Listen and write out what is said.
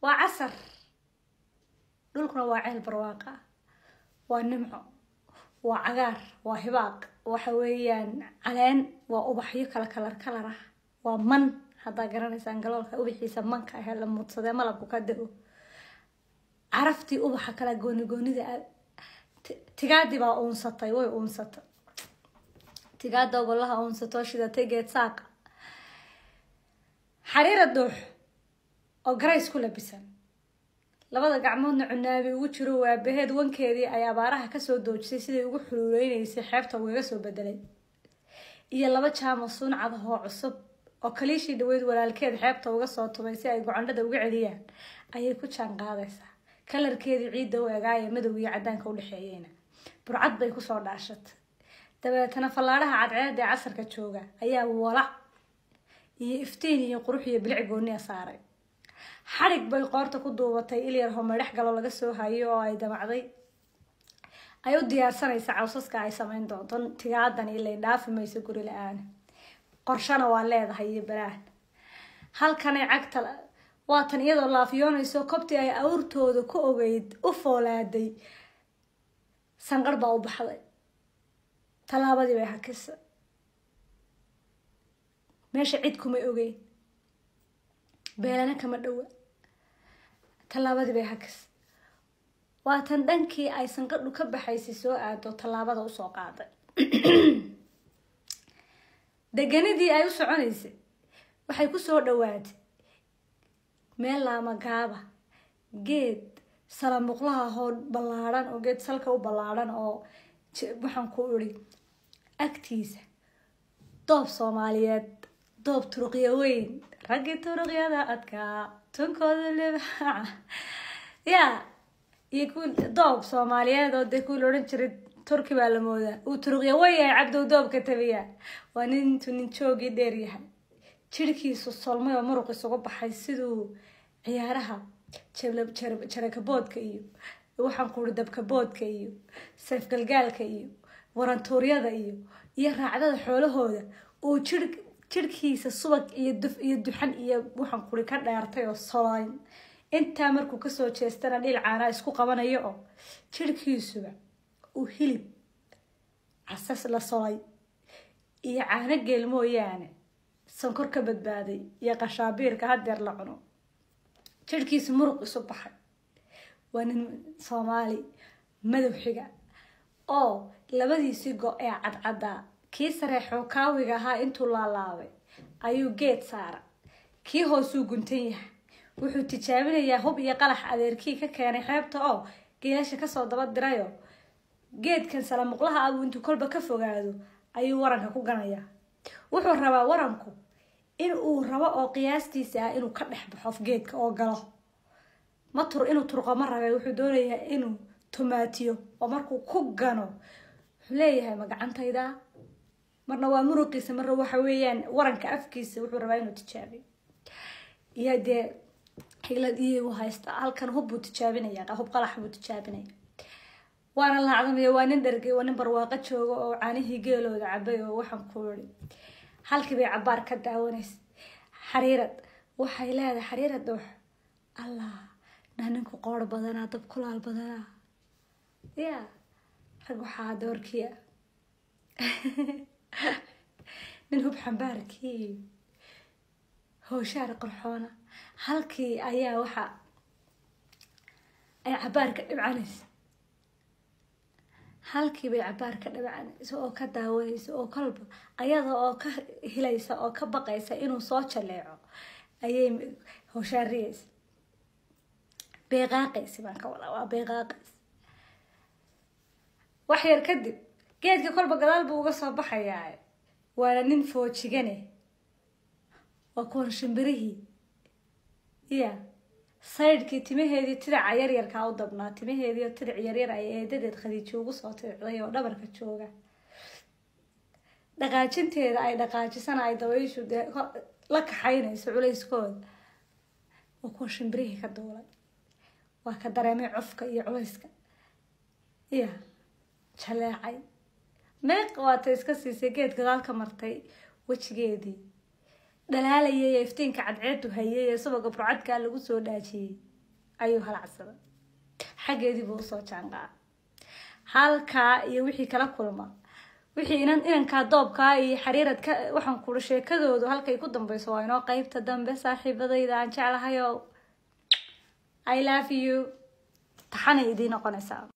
وعسر دولكنا وعيل برواقة ونمع وعجار وهباق وحويان علين وأبحيو كلا راح ومن هذا جراني سانجلولك أبحي سمنك هلا متصدق ملك وكده عرفتي أبحى كلا جوني ذا تقعدي بقى أنصتي وأنصت تقعد أقول لها أنصتوش إذا تيجي ساق حرير الدوح أو جرايس كله بسن labada gacmoodna cunaabi ugu jiro waa baheed wankeedii ay abaaraha ka soo doojisay sidii ugu xuluuleynayay xeebta uga soo bedelay iyo laba jaamo suncad oo cusub oo kaliishii dhaweyd walaalkeed xeebta uga soo tumay si ay gocandhada uga celiyaan ayay ku jaan qaadaysaa kalarkeedii ciidda u egaayay madow iyo cadaanka u dhaxeeyayna burcad bay ku soo dhaashatay dabeetana fallaaraha cadceed ee casarka jooga ayaa walac iyo iftiin iyo qurux iyo bilic gooni saaray xarig bay qoorta ku duubatay ilyar homeedhex galo laga soo hayo oo ay damacday ay u diyaarsanaysa cawsaska ay sameyn doonto tigaadan ilaa dhaafi mayso guri la'aan qorshana waa leedahay iyo baraan halkan ay cagta waatan iyadoo laafiyoonayso kobti ay awrtooda ku ogeyd u foolaaday sanqar baa u baxday talaabadii bay hakisay meesha cid kuma ogeyn beelana kama dhawa talaabadii bay hakis waatan dhankii ay sanqadhu ka baxaysay soo aado talaabada u soo qaaday deganidii ay u soconaysay waxay ku soo dhawaatay meel laama gaaba geed salamuqlaha hoo ballaaran oo geed salka u ballaaran oo waxaan ku iri agtiisa doob Soomaaliyeed doob Turkiya weyn raggi Turkiyada adkaa tunkooda leeyahay ya يكون دوب Soomaaliyeed oo ku loran jiray Turki baa la moodaa uu Turkiya way ay cabdo doob ka tabiya waa nin joogi dheer yahay jirkiisu solmay oo muruq isugu baxay sidoo ciyaaraha jaraka boodka iyo waxaan ku dabka boodka iyo sayf galgaalka iyo warantuuryada iyo raacdada xoolahooda uu jirkiisa subag iyo duxan iyo waxaan ku ka dheertay oo solayn inta markuu ka soo jeestana dhil caana isku qabanayo oo jirkiisuba uu hilib asas la solay iyo caana geel mooyaane sonkor ka badbaaday iyo qashaabiirka hadeer la cuno jirkiisu muruq isu baxay waa nin Soomaali madow xiga oo labadiisi go ee cadcada kii sareexo kaawiga ahaa intuu laalaabay ayuu geed saara kii hoosuu guntan yahay wuxuu tijaabinayaa hub iyo qalax adeerkii ka keenay xeebta oo geelasha ka soo daba dirayo geedkan salamuqlaha abu intuu kolba ka fogaado ayuu waranka ku ganaya wuxuu rabaa waranku in uu rabo oo qiyaastiisa ah inuu ka dhex baxo geedka oo galo inuu turqo ma rabay wuxuu doonayaa inuu tomaatiyo oo markuu ku gano leeyahay magacantayda marna waa muruqiisa marna waxa weeyaan waranka afkiisa wuxuu rabaa inuu tijaabiyo iyade xilad iyo haysta halkan hub buu tijaabinaya hub qalax buu tijaabinaya waana la cadamay waa nin dhargay waa nin barwaaqo joogo oo caanihii geelooda cabay oo waxaan ku iri halkii bay cabaar ka daawaneys xariirad waxay leedahay xariirad wax allah ninku qoor badana dab kulaal badana ya rag waxa doorkiya nin hub xambaarkii hawshaar qorxoona halkii ayaa waxa ay cabaarka dhibcanaysa halkii bay cabaarka dhibcanaysa oo ka daawanaysa oo kalba ayada oo ka hilaysa oo ka baqaysa inuu soo jaleeco ayay hawshaariyaysa beeqaaqaysa baan ka wada waa beeqaaqaysa wax yar kadib geedka kolba gadaal buu uga soo baxayaa waana nin foojigane waa kuwan shimbirihii ya saydkii timaheedii tirac yar ka u dabnaa timaheedii tirac yar ay eedadeed Khadiijo ugu soo tiricday oo dhabarka jooga dhaqaajinteeda ay dhaqaajisan ay daweyshu la kaxaynayso culayskooda waa kuwan shimbirihii ka duulay waa ka dareemay cufka iyo culayska ya jaleecay meeq waata iska siisay geed gadaal ka martay wajigeedii dhalaalayay iftiinka cadceedu hayay sababka burcadka lagu soo dhaajiyay ayuu halacsaday xaggeedii buu usoo jaanqaa halkaa iyo wixii kala kulma wixii inankaa doobkaa iyo xariiradka waxaan kula sheekadoodu halkay ku dambayso waa inoo qaybta dambe saaxiibadayda aan jeclahay oo I love you taxanay idiin noqonaysaa